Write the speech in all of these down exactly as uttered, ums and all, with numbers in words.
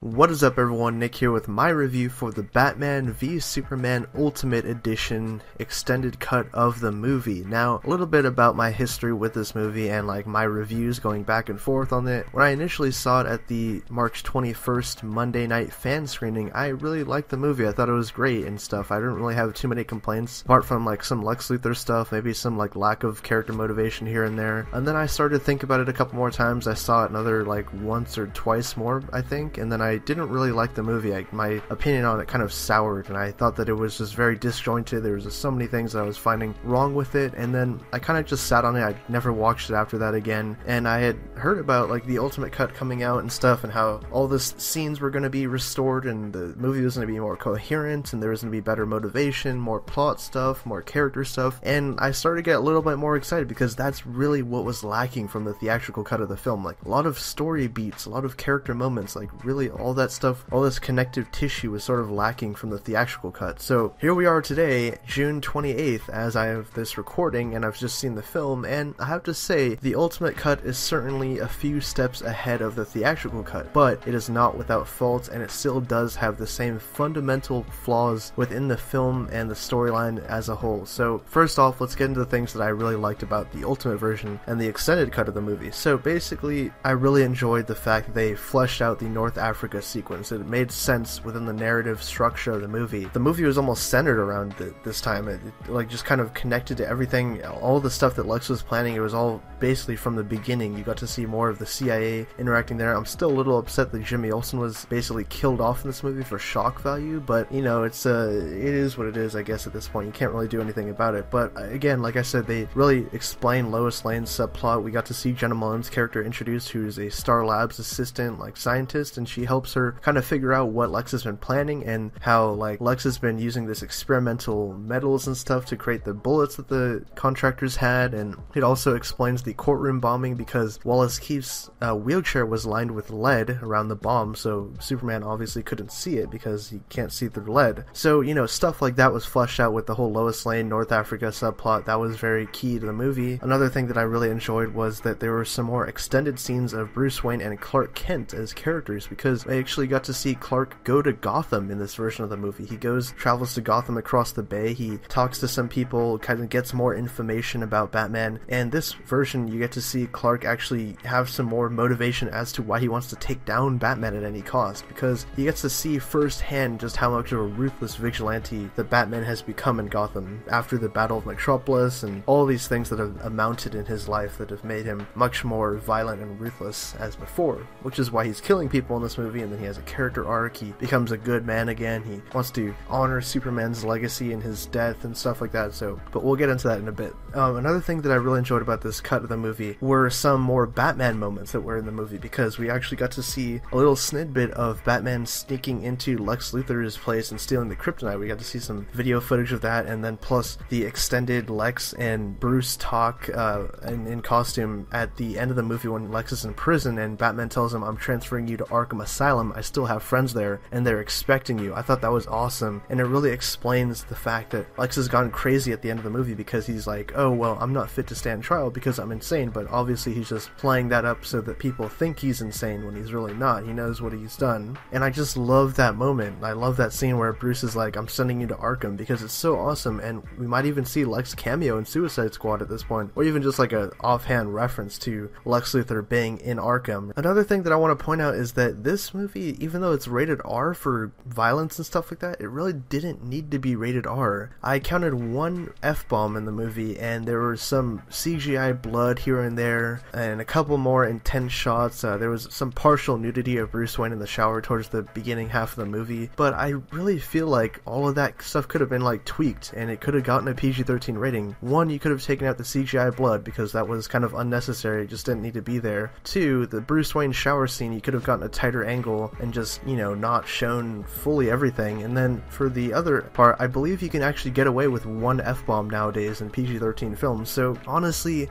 What is up everyone, Nick here with my review for the Batman v Superman Ultimate Edition extended cut of the movie. Now, a little bit about my history with this movie and like my reviews going back and forth on it. When I initially saw it at the March twenty-first Monday night fan screening, I really liked the movie. I thought it was great and stuff. I didn't really have too many complaints, apart from like some Lex Luthor stuff, maybe some like lack of character motivation here and there. And then I started to think about it a couple more times. I saw it another like once or twice more, I think, and then I didn't really like the movie. I, my opinion on it kind of soured, and I thought that it was just very disjointed. There was just so many things that I was finding wrong with it, and then I kind of just sat on it. I never watched it after that again, and I had heard about like the Ultimate Cut coming out and stuff, and how all the scenes were going to be restored, and the movie was going to be more coherent, and there was going to be better motivation, more plot stuff, more character stuff, and I started to get a little bit more excited because that's really what was lacking from the theatrical cut of the film. Like a lot of story beats, a lot of character moments, like really all that stuff, all this connective tissue was sort of lacking from the theatrical cut. So here we are today, June twenty-eighth, as I have this recording, and I've just seen the film, and I have to say, the Ultimate Cut is certainly a few steps ahead of the theatrical cut, but it is not without faults, and it still does have the same fundamental flaws within the film and the storyline as a whole. So first off, let's get into the things that I really liked about the Ultimate version and the extended cut of the movie. So basically, I really enjoyed the fact that they fleshed out the North Africa sequence. It made sense within the narrative structure of the movie. The movie was almost centered around the, this time. It, it like just kind of connected to everything, all the stuff that Lex was planning. It was all basically from the beginning. You got to see more of the C I A interacting there. I'm still a little upset that Jimmy Olsen was basically killed off in this movie for shock value, but you know, it's uh, it is what it is, I guess. At this point, you can't really do anything about it. But again, like I said, they really explained Lois Lane's subplot. We got to see Jenna Mullins' character introduced, who's a Star Labs assistant, like scientist, and she helps her kind of figure out what Lex has been planning and how like Lex has been using this experimental metals and stuff to create the bullets that the contractors had. And it also explains the courtroom bombing, because Wallace Keith's uh, wheelchair was lined with lead around the bomb, so Superman obviously couldn't see it because he can't see through lead. So, you know, stuff like that was fleshed out with the whole Lois Lane North Africa subplot. That was very key to the movie. Another thing that I really enjoyed was that there were some more extended scenes of Bruce Wayne and Clark Kent as characters, because I actually got to see Clark go to Gotham in this version of the movie. He goes, travels to Gotham across the bay, he talks to some people, kind of gets more information about Batman, and this version you get to see Clark actually have some more motivation as to why he wants to take down Batman at any cost, because he gets to see firsthand just how much of a ruthless vigilante that Batman has become in Gotham after the Battle of Metropolis and all these things that have amounted in his life that have made him much more violent and ruthless as before, which is why he's killing people in this movie. And then he has a character arc, he becomes a good man again, he wants to honor Superman's legacy and his death and stuff like that. So, but we'll get into that in a bit. Um, another thing that I really enjoyed about this cut of the movie were some more Batman moments that were in the movie, because we actually got to see a little snippet of Batman sneaking into Lex Luthor's place and stealing the kryptonite. We got to see some video footage of that, and then plus the extended Lex and Bruce talk uh, in, in costume at the end of the movie when Lex is in prison and Batman tells him, "I'm transferring you to Arkham Asylum, I still have friends there and they're expecting you." I thought that was awesome, and it really explains the fact that Lex has gone crazy at the end of the movie, because he's like, oh well, I'm not fit to stand trial because I'm insane, but obviously he's just playing that up so that people think he's insane when he's really not. He knows what he's done, and I just love that moment. I love that scene where Bruce is like, "I'm sending you to Arkham," because it's so awesome, and we might even see Lex cameo in Suicide Squad at this point, or even just like a offhand reference to Lex Luthor being in Arkham. Another thing that I want to point out is that this movie, even though it's rated R for violence and stuff like that, it really didn't need to be rated R. I counted one F-bomb in the movie, and there was some C G I blood here and there, and a couple more intense shots. Uh, there was some partial nudity of Bruce Wayne in the shower towards the beginning half of the movie, but I really feel like all of that stuff could have been like tweaked, and it could have gotten a P G thirteen rating. One, you could have taken out the C G I blood, because that was kind of unnecessary, it just didn't need to be there. Two, the Bruce Wayne shower scene, you could have gotten a tighter angle and just, you know, not shown fully everything. And then for the other part, I believe you can actually get away with one F-bomb nowadays in P G thirteen films, so honestly, if they would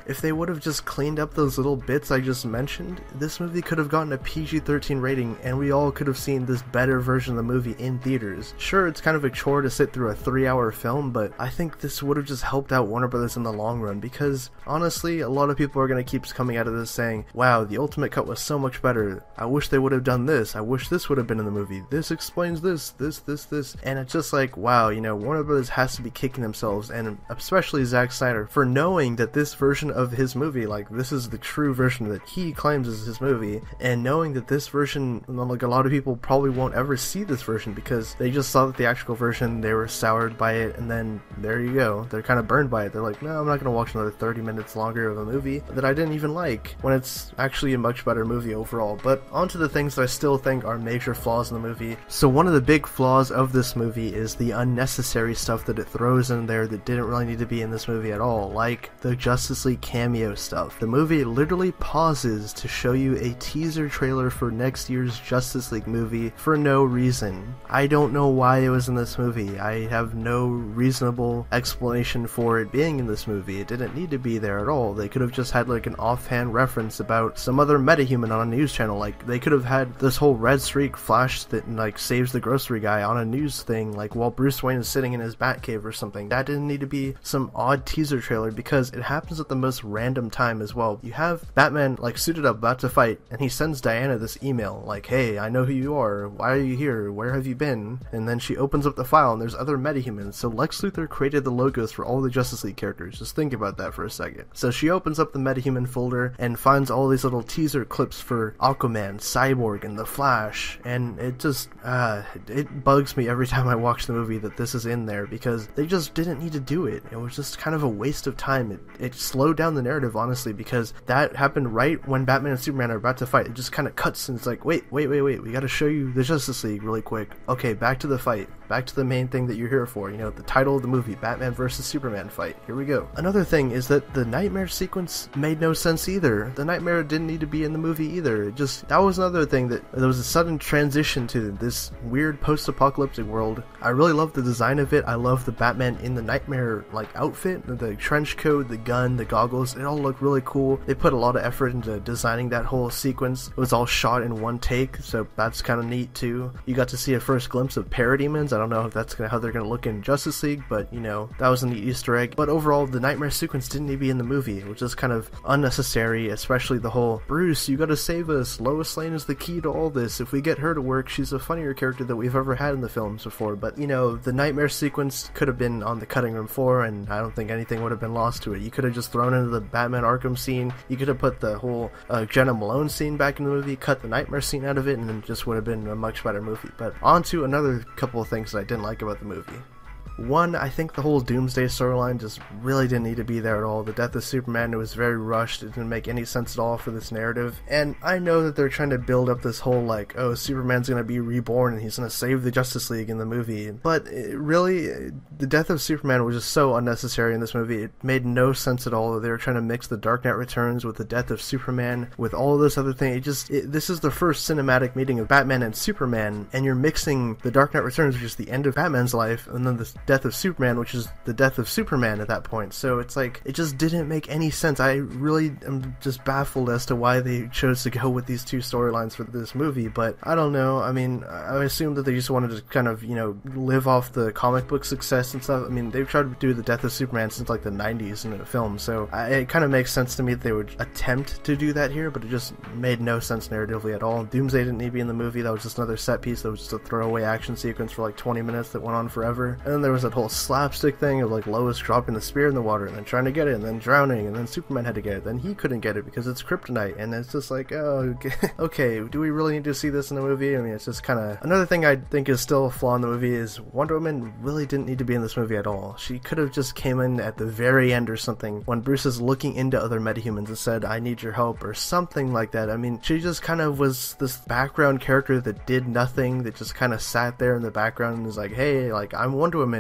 would have just cleaned up those little bits I just mentioned, this movie could have gotten a P G thirteen rating and we all could have seen this better version of the movie in theaters. Sure, it's kind of a chore to sit through a three hour film, but I think this would have just helped out Warner Brothers in the long run, because honestly, a lot of people are going to keep coming out of this saying, wow, the ultimate cut was so much better, I wish they would have done this, I wish this would have been in the movie, this explains this, this, this, this, and it's just like, wow, you know, Warner Brothers has to be kicking themselves, and especially Zack Snyder, for knowing that this version of his movie, like, this is the true version that he claims is his movie, and knowing that this version, like, a lot of people probably won't ever see this version because they just saw the theatrical version, they were soured by it, and then there you go, they're kind of burned by it. They're like, no, I'm not gonna watch another thirty minutes longer of a movie that I didn't even like, when it's actually a much better movie overall. But onto the things that I still think are major flaws in the movie. So one of the big flaws of this movie is the unnecessary stuff that it throws in there that didn't really need to be in this movie at all, like the Justice League cameo stuff. The movie literally pauses to show you a teaser trailer for next year's Justice League movie for no reason. I don't know why it was in this movie. I have no reasonable explanation for it being in this movie. It didn't need to be there at all. They could have just had like an offhand reference about some other metahuman on a news channel. Like, they could have had this whole red streak flash that like saves the grocery guy on a news thing, like while Bruce Wayne is sitting in his Batcave or something. That didn't need to be some odd teaser trailer, because it happens at the most random time as well. You have Batman like suited up about to fight, and he sends Diana this email like, hey, I know who you are, why are you here, where have you been? And then she opens up the file and there's other metahumans. So Lex Luthor created the logos for all the Justice League characters. Just think about that for a second. So she opens up the metahuman folder and finds all these little teaser clips for Aquaman, Cyborg, and the Flash, and it just uh it bugs me every time I watch the movie that this is in there, because they just didn't need to do it. It was just kind of a waste of time. It, it slowed down the narrative, honestly, because that happened right when Batman and Superman are about to fight. It just kind of cuts and it's like, wait, wait, wait, wait, we gotta show you the Justice League really quick. Okay, back to the fight. Back to the main thing that you're here for, you know, the title of the movie, Batman versus Superman fight. Here we go. Another thing is that the nightmare sequence made no sense either. The nightmare didn't need to be in the movie either. It just, that was another thing, that there was a sudden transition to this weird post-apocalyptic world. I really love the design of it. I love the Batman in the nightmare like outfit, the trench coat, the gun, the goggles. It all looked really cool. They put a lot of effort into designing that whole sequence. It was all shot in one take, so that's kind of neat too. You got to see a first glimpse of Parademons. I don't know if that's gonna, how they're going to look in Justice League, but you know, that was a neat Easter egg. But overall, the nightmare sequence didn't need to be in the movie, which is kind of unnecessary, especially the whole, Bruce, you gotta save us, Lois Lane is the key to all this, if we get her to work, she's a funnier character that we've ever had in the films before. But you know, the nightmare sequence could have been on the cutting room floor, and I don't think anything would have been lost to it. You could have just thrown into the Batman Arkham scene, you could have put the whole uh, Jenna Malone scene back in the movie, cut the nightmare scene out of it, and it just would have been a much better movie. But on to another couple of things that I didn't like about the movie. One, I think the whole Doomsday storyline just really didn't need to be there at all. The death of Superman, it was very rushed. It didn't make any sense at all for this narrative. And I know that they're trying to build up this whole, like, oh, Superman's gonna be reborn and he's gonna save the Justice League in the movie. But it really, the death of Superman was just so unnecessary in this movie. It made no sense at all. They were trying to mix the Dark Knight Returns with the death of Superman, with all of this other thing. It just, it, this is the first cinematic meeting of Batman and Superman, and you're mixing the Dark Knight Returns, which is the end of Batman's life, and then the death of Superman, which is the death of Superman at that point. So it's like, it just didn't make any sense. I really am just baffled as to why they chose to go with these two storylines for this movie, but I don't know. I mean, I assume that they just wanted to kind of, you know, live off the comic book success and stuff. I mean, they've tried to do the death of Superman since like the nineties in a film, so I, it kind of makes sense to me that they would attempt to do that here, but it just made no sense narratively at all. Doomsday didn't need to be in the movie. That was just another set piece. That was just a throwaway action sequence for like twenty minutes that went on forever. And then there was that whole slapstick thing of like Lois dropping the spear in the water and then trying to get it and then drowning, and then Superman had to get it, then he couldn't get it because it's kryptonite, and it's just like, oh, okay, okay, do we really need to see this in the movie? I mean, it's just kind of, another thing I think is still a flaw in the movie is Wonder Woman really didn't need to be in this movie at all. She could have just came in at the very end or something when Bruce is looking into other metahumans and said, I need your help, or something like that. I mean, she just kind of was this background character that did nothing, that just kind of sat there in the background and was like, hey, like, I'm Wonder Woman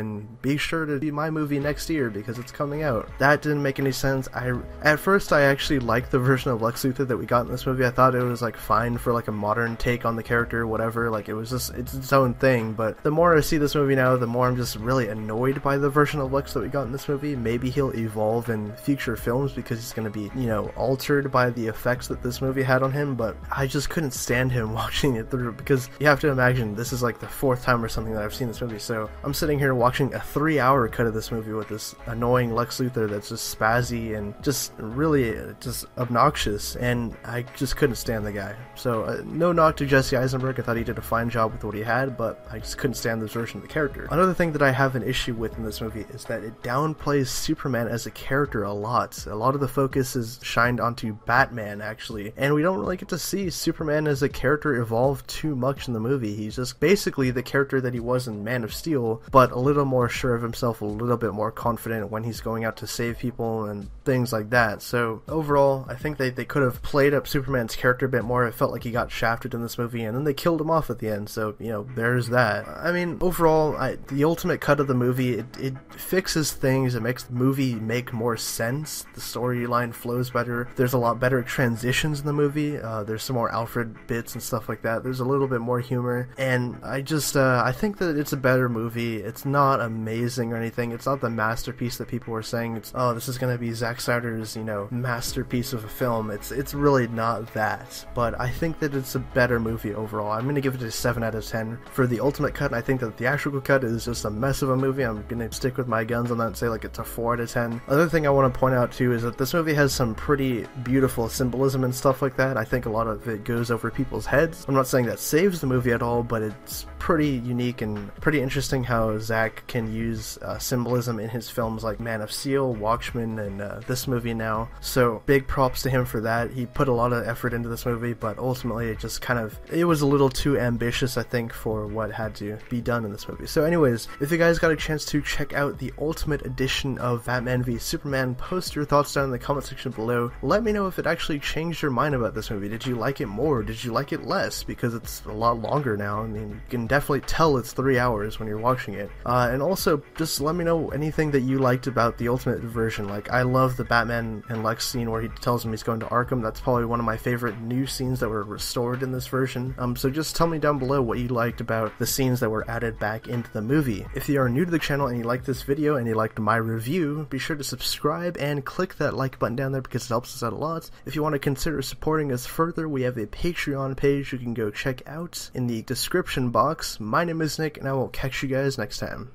and be sure to be my movie next year because it's coming out. That didn't make any sense. I at first I actually liked the version of Lex Luthor that we got in this movie. I thought it was like fine for like a modern take on the character, whatever. Like it was just it's its own thing. But the more I see this movie now, the more I'm just really annoyed by the version of Lex that we got in this movie. Maybe he'll evolve in future films because he's going to be, you know, altered by the effects that this movie had on him. But I just couldn't stand him watching it through because you have to imagine this is like the fourth time or something that I've seen this movie. So I'm sitting here watching a three hour cut of this movie with this annoying Lex Luthor that's just spazzy and just really just obnoxious, and I just couldn't stand the guy. So uh, no knock to Jesse Eisenberg. I thought he did a fine job with what he had, but I just couldn't stand this version of the character. Another thing that I have an issue with in this movie is that it downplays Superman as a character a lot. A lot of the focus is shined onto Batman, actually, and we don't really get to see Superman as a character evolve too much in the movie. He's just basically the character that he was in Man of Steel, but a little more sure of himself, a little bit more confident when he's going out to save people and things like that. So overall, I think they, they could have played up Superman's character a bit more. It felt like he got shafted in this movie, and then they killed him off at the end, so, you know, there's that. I mean, overall, I, the ultimate cut of the movie, it, it fixes things, it makes the movie make more sense, the storyline flows better, there's a lot better transitions in the movie, uh, there's some more Alfred bits and stuff like that, there's a little bit more humor, and I just, uh, I think that it's a better movie. It's not amazing or anything, it's not the masterpiece that people were saying, it's, oh, this is gonna be Zack Snyder's, you know, masterpiece of a film. It's, it's really not that, but I think that it's a better movie overall. I'm gonna give it a seven out of ten for the ultimate cut. I think that the theatrical cut is just a mess of a movie. I'm gonna stick with my guns on that and say like it's a four out of ten. Other thing I want to point out too is that this movie has some pretty beautiful symbolism and stuff like that. I think a lot of it goes over people's heads. I'm not saying that saves the movie at all, but it's pretty unique and pretty interesting how Zack can use uh, symbolism in his films like Man of Steel, Watchmen, and uh, this movie now. So big props to him for that. He put a lot of effort into this movie, but ultimately it just kind of, it was a little too ambitious, I think, for what had to be done in this movie. So anyways, if you guys got a chance to check out the ultimate edition of Batman v Superman, post your thoughts down in the comment section below. Let me know if it actually changed your mind about this movie. Did you like it more? Did you like it less? Because it's a lot longer now. I mean, you can definitely tell it's three hours when you're watching it. Uh, and also, just let me know anything that you liked about the ultimate version. Like, I love the Batman and Lex scene where he tells him he's going to Arkham. That's probably one of my favorite new scenes that were restored in this version. Um, so just tell me down below what you liked about the scenes that were added back into the movie. If you are new to the channel and you like this video and you liked my review, be sure to subscribe and click that like button down there because it helps us out a lot. If you want to consider supporting us further, we have a Patreon page you can go check out in the description box. My name is Nick, and I will catch you guys next time.